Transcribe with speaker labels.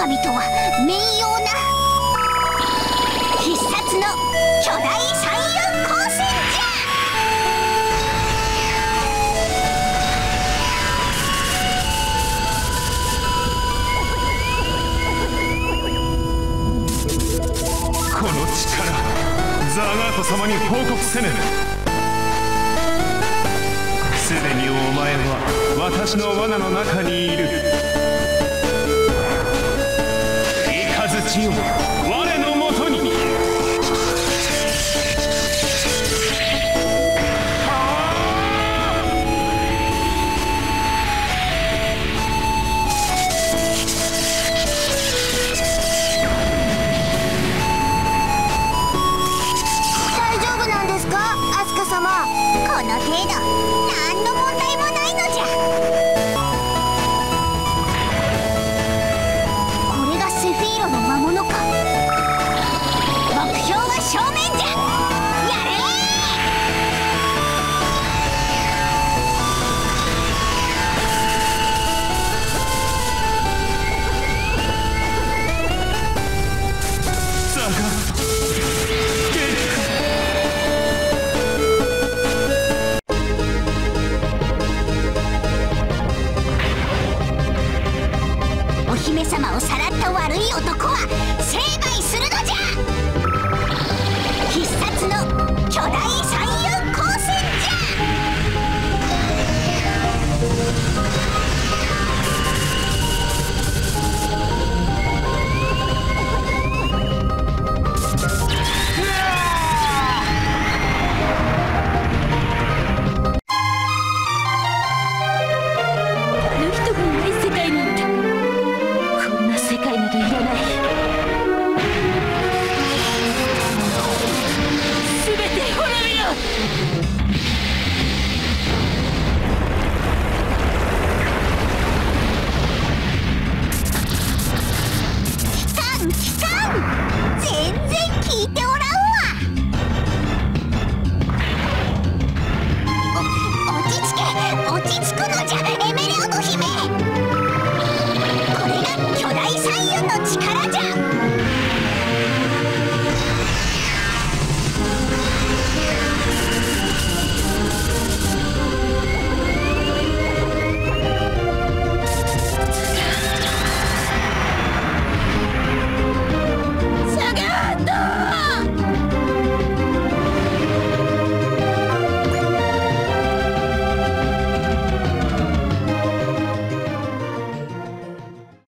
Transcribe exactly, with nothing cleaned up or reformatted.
Speaker 1: 狼とは名誉な必殺の巨大三四光線じゃ。
Speaker 2: この力、ザーガート様に報告せねば。すでにお前は私の罠の中にいる。雷よ、我のもとに。
Speaker 1: 大丈夫なんですか、アスカ様。この程度何の問題もないのじゃ。これがセフィーロの魔物か。目標は正面じゃ。やれ
Speaker 2: ザガート、
Speaker 1: お姫様をさらった悪い男は